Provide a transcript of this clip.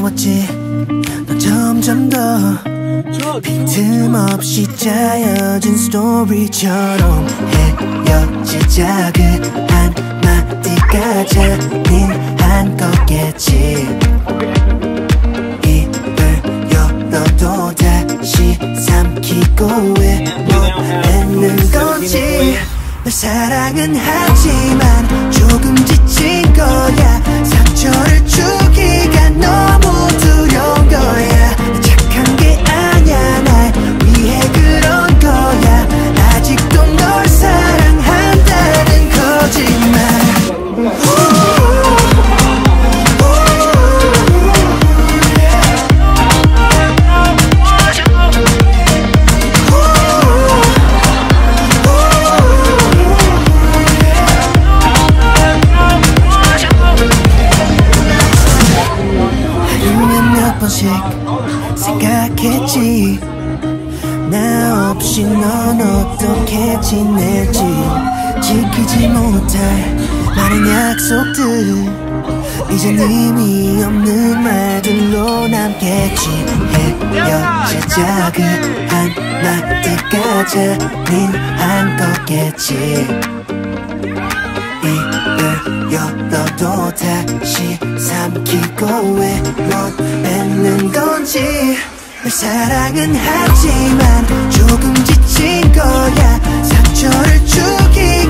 채웠지. 넌 점점 더 빈틈없이 짜여진 스토리처럼 헤어지자 그 한마디가 잔인한 거겠지. 입을 열어도 다시 삼키고 왜 못 뱉는 건지. 널 사랑은 하지만 조금 지친 거야. 상처를 주기가 너무 두려운 거야. 착한 게 아냐, 날 위해 그런 거야. 아직도 널 사랑한다는 거짓말. 생각했지. 나 없이 넌 어떻게 지낼지. 지키지 못할 많은 약속들 이젠 의미 없는 말들로 남겠지. 헤어지자 그 한마디가 잔인한 거겠지. 입을 열어도 다시 삼키고 왜 못 뱉는 건지. 널 사랑은 하지만 조금 지친 거야. 상처를 주기